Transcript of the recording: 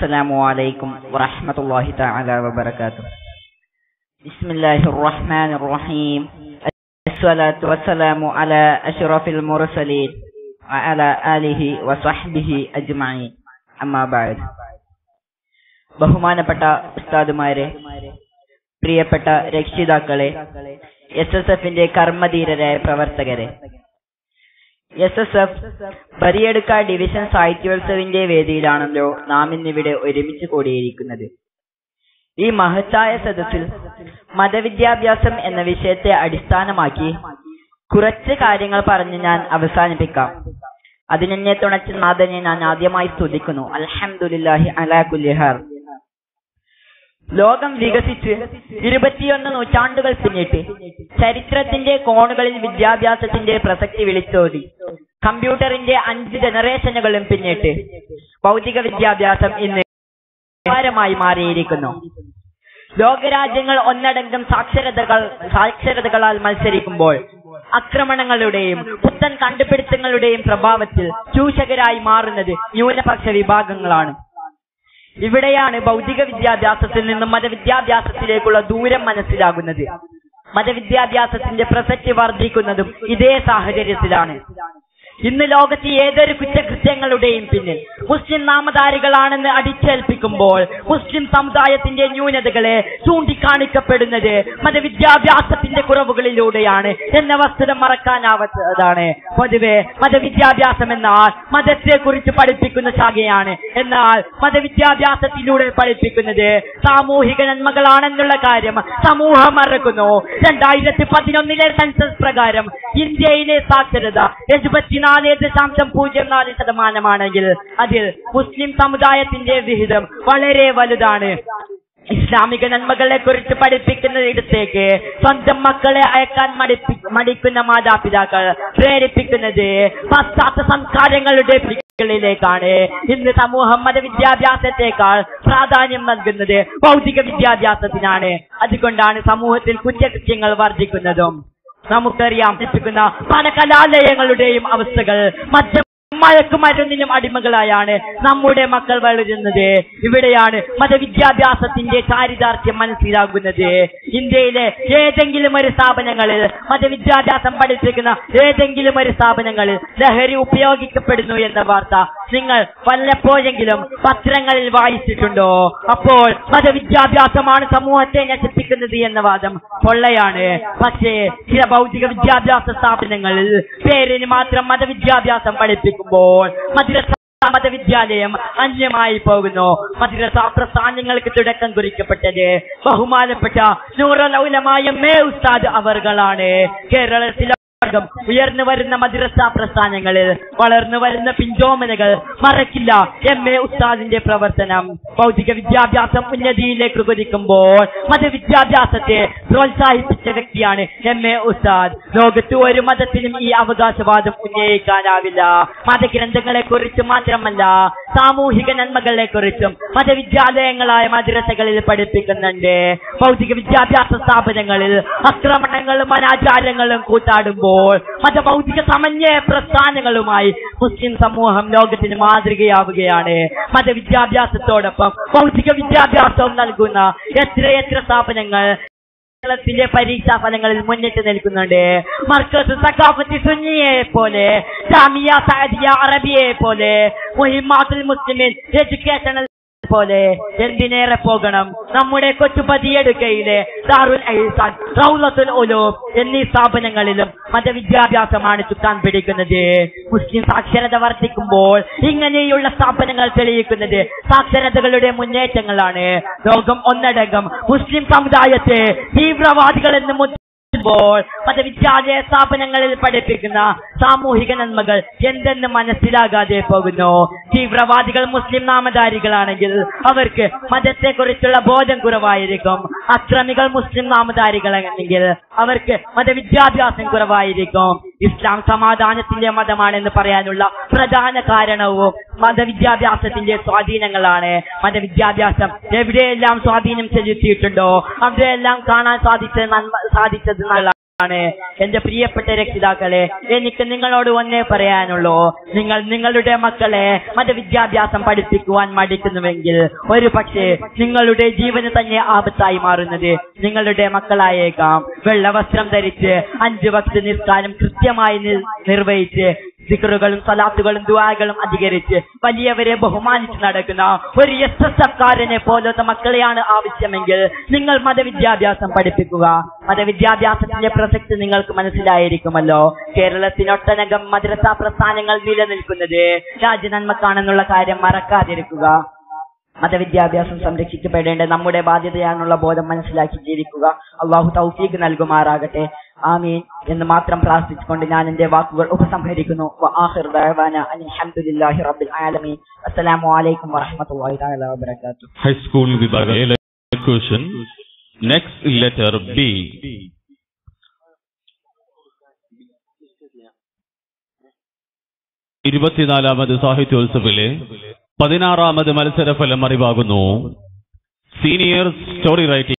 السلام عليكم ورحمة الله تعالى وبركاته. بسم الله الرحمن الرحيم. الصلاة والسلام على أشرف المرسلين وعلى آله وصحبه أجمعين. أما بعد. ബഹുമാനപ്പെട്ട ഉസ്താദുമാരെ, പ്രിയപ്പെട്ട രക്ഷിതാക്കളെ, SSFന്റെ കർമ്മധീരരായ പ്രവർത്തകരെ, SSF ബരിയടുക്ക ഡിവിഷൻ സാഹിത്യോത്സവിന്റെ വേദിയിലാണല്ലോ നാം ഇന്നിവിടെ ഒരുമിച്ച് കൂടിയിരിക്കുന്നത്. ഈ മഹത്തായ സദസ്സിൽ മതവിദ്യാഭ്യാസം എന്ന വിഷയത്തെ അടിസ്ഥാനമാക്കി കുറച്ച് കാര്യങ്ങൾ പറഞ്ഞ് ഞാൻ അവസാനിപ്പിക്കാം. അതിനെന്നെ തുണച്ച നാഥനെ ഞാൻ ആദ്യമായി സ്തുതിക്കുന്നു. അൽഹംദുലില്ലാഹി അലാ കുല്ലി ഹാൽ. ലോകം വികസിച്ച് 21 നൂറ്റാണ്ടുകൾ പിന്നിട്ട് ചരിത്രത്തിന്റെ കോണുകളിൽ വിദ്യാഭ്യാസത്തിന്റെ പ്രസക്തി വിളിച്ചോതി. കമ്പ്യൂട്ടറിന്റെ 5 ജനറേഷനുകളും പിന്നിട്ട് ഭൗതിക വിദ്യാഭ്യാസം ഇന്ന് മായി മാറിയിരിക്കുന്നു. ലോകരാജ്യങ്ങൾ ഒന്നടങ്കം സാക്ഷരതകളാൽ മത്സരിക്കുമ്പോൾ ആക്രമണങ്ങളുടെയും പുത്തൻ കണ്ടുപിടുത്തങ്ങളുടെയും പ്രഭാവത്തിൽ ചൂഷകരായി മാറുന്നത് ന്യൂനപക്ഷ വിഭാഗങ്ങളാണ്. ഇവിടെയാണ് ഭൗതിക വിദ്യാഭ്യാസത്തിൽ നിന്നും മതവിദ്യാഭ്യാസത്തിലേക്കുള്ള ദൂരം മനസ്സിലാകുന്നത്. മതവിദ്യാഭ്യാസത്തിന്റെ പ്രസക്തി വർദ്ധിക്കുന്നതും ഇതേ സാഹചര്യത്തിലാണ്. ഇന്ന് ലോകത്ത് ഏതൊരു കുറ്റകൃത്യങ്ങളുടെയും പിന്നിൽ മുസ്ലിം നാമധാരികളാണെന്ന് അടിച്ചേൽപ്പിക്കുമ്പോൾ മുസ്ലിം സമുദായത്തിന്റെ ന്യൂനതകളെ ചൂണ്ടിക്കാണിക്കപ്പെടുന്നത് മതവിദ്യാഭ്യാസത്തിന്റെ കുറവുകളിലൂടെയാണ് എന്ന വസ്തുത മറക്കാനാവാത്തതാണ്. പൊതുവെ മതവിദ്യാഭ്യാസം എന്നാൽ മതത്തെ കുറിച്ച് പഠിപ്പിക്കുന്ന ശാഖയാണ്. എന്നാൽ മതവിദ്യാഭ്യാസത്തിലൂടെ പഠിപ്പിക്കുന്നത് സാമൂഹിക നന്മകളാണെന്നുള്ള കാര്യം സമൂഹം മറക്കുന്നു. 2011 സെൻസസ് പ്രകാരം ഇന്ത്യയിലെ സാക്ഷരത 74.04% അതിൽ മുസ്ലിം സമുദായത്തിന്റെ വിഹിതം വളരെ വലുതാണ്. ഇസ്ലാമിക നന്മകളെ കുറിച്ച് പഠിപ്പിക്കുന്നിടത്തേക്ക് സ്വന്തം മക്കളെ അയക്കാൻ മടിക്കുന്ന മാതാപിതാക്കൾ പ്രേരിപ്പിക്കുന്നത് പാശ്ചാത്യ സംസ്കാരങ്ങളുടെ ിലേക്കാണ്. ഇന്ന് സമൂഹം മതവിദ്യാഭ്യാസത്തെക്കാൾ പ്രാധാന്യം നൽകുന്നത് ഭൗതിക വിദ്യാഭ്യാസത്തിനാണ്. അതുകൊണ്ടാണ് സമൂഹത്തിൽ കുറ്റകൃത്യങ്ങൾ വർദ്ധിക്കുന്നതും. നമുക്കറിയാം, പല കലാലയങ്ങളുടെയും അവസ്ഥകൾ മയക്കുമരുന്നിനും അടിമകളായാണ് നമ്മുടെ മക്കൾ വളരുന്നത്. ഇവിടെയാണ് മതവിദ്യാഭ്യാസത്തിന്റെ ചാരിതാർത്ഥ്യം മനസ്സിലാകുന്നത്. ഇന്ത്യയിലെ ഏതെങ്കിലും ഒരു സ്ഥാപനങ്ങളിൽ മതവിദ്യാഭ്യാസം പഠിപ്പിക്കുന്ന ഏതെങ്കിലും ഒരു സ്ഥാപനങ്ങളിൽ ലഹരി ഉപയോഗിക്കപ്പെടുന്നു എന്ന വാർത്ത നിങ്ങൾ വല്ലപ്പോഴെങ്കിലും പത്രങ്ങളിൽ വായിച്ചിട്ടുണ്ടോ? അപ്പോൾ മതവിദ്യാഭ്യാസമാണ് സമൂഹത്തെ നശിപ്പിക്കുന്നത് എന്ന വാദം പൊള്ളയാണ്. പക്ഷേ ചില ഭൗതിക വിദ്യാഭ്യാസ സ്ഥാപനങ്ങളിൽ പേരിന് മാത്രം മതവിദ്യാഭ്യാസം പഠിപ്പിക്കുമ്പോൾ മതവിദ്യാലയം അന്യമായി പോകുന്നു. മദ്രസ പ്രസ്ഥാനങ്ങൾക്ക് തുടക്കം കുറിക്കപ്പെട്ടത് ബഹുമാനപ്പെട്ട നൂറുൽ ഉലമ എം.എ. ഉസ്താദ് അവർകളാണ്. കേരളത്തിലെ ഉയർന്നു വരുന്ന മദ്രസ പ്രസ്ഥാനങ്ങളിൽ വളർന്നു വരുന്ന പിഞ്ചോമനകൾ മറക്കില്ല എം.എ. ഉസ്താദിന്റെ പ്രവർത്തനം. ഭൗതിക വിദ്യാഭ്യാസം ഉന്നതിയിലേക്ക് കുതിക്കുമ്പോൾ മതവിദ്യാഭ്യാസത്തെ പ്രോത്സാഹിപ്പിച്ച വ്യക്തിയാണ് എം.എ. ഉസ്താദ്. ലോകത്ത് ഒരു മതത്തിനും ഈ അവകാശവാദം ഉന്നയിക്കാനാവില്ല. മതഗ്രന്ഥങ്ങളെ കുറിച്ച് മാത്രമല്ല, സാമൂഹിക നന്മകളെ കുറിച്ചും മതവിദ്യാലയങ്ങളായ മദ്രസകളിൽ പഠിപ്പിക്കുന്നുണ്ട്. ഭൗതിക വിദ്യാഭ്യാസ സ്ഥാപനങ്ങളിൽ ആക്രമണങ്ങളും അനാചാരങ്ങളും കൂട്ടാടുമ്പോൾ മതഭൗതിക സമന്വയ പ്രസ്ഥാനങ്ങളുമായി മുസ്ലിം സമൂഹം ലോകത്തിന് മാതൃകയാവുകയാണ്. മതവിദ്യാഭ്യാസത്തോടൊപ്പം ഭൗതിക വിദ്യാഭ്യാസവും നൽകുന്ന എത്രയെത്ര സ്ഥാപനങ്ങൾ കേരളത്തിലെ പരീക്ഷാ ഫലങ്ങളിൽ മുന്നിട്ട് നിൽക്കുന്നുണ്ട്. മർക്കസ് സഖാഫത്ത് സുന്നിയെ പോലെ, ജാമിയ സഅദിയ അറബിയെ പോലെ, മുഹിമ്മാത്തുൽ മുസ്ലിമീൻ എഡ്യൂക്കേഷണൽ പോലെ എന്തിനേറെ പോകണം, നമ്മുടെ കൊച്ചുപതിയെടുക്കയിലെ ദാറുൽ ഇഹ്സാൻ, റൗളത്തുൽ ഉലൂം എന്നീ സ്ഥാപനങ്ങളിലും മതവിദ്യാഭ്യാസമാണ് ചുക്കാൻ പിടിക്കുന്നത്. മുസ്ലിം സാക്ഷരത വർദ്ധിക്കുമ്പോൾ ഇങ്ങനെയുള്ള സ്ഥാപനങ്ങൾ തെളിയിക്കുന്നത് സാക്ഷരതകളുടെ മുന്നേറ്റങ്ങളാണ്. ലോകം ഒന്നടങ്കം മുസ്ലിം സമുദായത്തെ തീവ്രവാദികൾ എന്ന് മതവിദ്യാലയ സ്ഥാപനങ്ങളിൽ പഠിപ്പിക്കുന്ന സാമൂഹിക നന്മകൾ എന്തെന്ന് മനസ്സിലാകാതെ പോകുന്നു. തീവ്രവാദികൾ മുസ്ലിം നാമധാരികളാണെങ്കിൽ അവർക്ക് മതത്തെക്കുറിച്ചുള്ള ബോധം കുറവായിരിക്കും. അക്രമികൾ മുസ്ലിം നാമധാരികളാണെങ്കിൽ അവർക്ക് മതവിദ്യാഭ്യാസം കുറവായിരിക്കും. ഇസ്ലാം സമാധാനത്തിന്റെ മതമാണെന്ന് പറയാനുള്ള പ്രധാന കാരണവും മതവിദ്യാഭ്യാസത്തിന്റെ സ്വാധീനങ്ങളാണ്. മതവിദ്യാഭ്യാസം എവിടെയെല്ലാം സ്വാധീനം ചെലുത്തിയിട്ടുണ്ടോ അവിടെയെല്ലാം കാണാൻ സാധിച്ചത് എന്റെ പ്രിയപ്പെട്ട രക്ഷിതാക്കളെ, എനിക്ക് നിങ്ങളോട് ഒന്നേ പറയാനുള്ളൂ. നിങ്ങൾ നിങ്ങളുടെ മക്കളെ മതവിദ്യാഭ്യാസം പഠിപ്പിക്കുവാൻ മടിക്കുന്നുവെങ്കിൽ ഒരു പക്ഷേ നിങ്ങളുടെ ജീവന് തന്നെ ആപത്തായി മാറുന്നത് നിങ്ങളുടെ മക്കളായേക്കാം. വെള്ളവസ്ത്രം ധരിച്ച് 5 വക്ത് നിസ്കാരം കൃത്യമായി നിർവഹിച്ച് ദിക്റുകളും സലാത്തുകളും ദുആകളും അധികരിച്ച് വലിയവരെ ബഹുമാനിച്ച് നടക്കുന്ന ഒരു SSFക്കാരനെ പോലത്തെ മക്കളെയാണ് ആവശ്യമെങ്കിൽ നിങ്ങൾ മതവിദ്യാഭ്യാസം പഠിപ്പിക്കുക. മതവിദ്യാഭ്യാസത്തിന്റെ പ്രസക്തി നിങ്ങൾക്ക് മനസ്സിലായിരിക്കുമല്ലോ. കേരളത്തിനൊട്ടനകം മദ്രസ പ്രസ്ഥാനങ്ങൾ നിലനിൽക്കുന്നത് രാജ്യനന്മക്കാണെന്നുള്ള കാര്യം മറക്കാതിരിക്കുക. മതവിദ്യാഭ്യാസം സംരക്ഷിക്കപ്പെടേണ്ട നമ്മുടെ ബാധ്യതയാണെന്നുള്ള ബോധം മനസ്സിലാക്കി ജീവിക്കുക. അള്ളാഹു തൗഫീഖ് നൽകുമാറാകട്ടെ. ആമീൻ എന്ന് മാത്രം പ്രാർത്ഥിച്ചുകൊണ്ട് ഞാൻ എന്റെ വാക്കുകൾ ഉപസംഹരിക്കുന്നു. വആഖിറു ദഅവാനാ അൽഹംദുലില്ലാഹി റബ്ബിൽ ആലമീൻ. അസ്സലാമു അലൈക്കും വറഹ്മത്തുള്ളാഹി തആല വബറകാതുഹു. ഹൈസ്കൂൾ വിഭാഗം ക്വസ്റ്റ്യൻ. Next letter B. 24ാമത് സാഹിത്യോത്സവിലെ 16ാമത് മത്സരഫലം അറിവാകുന്നു. Senior story writing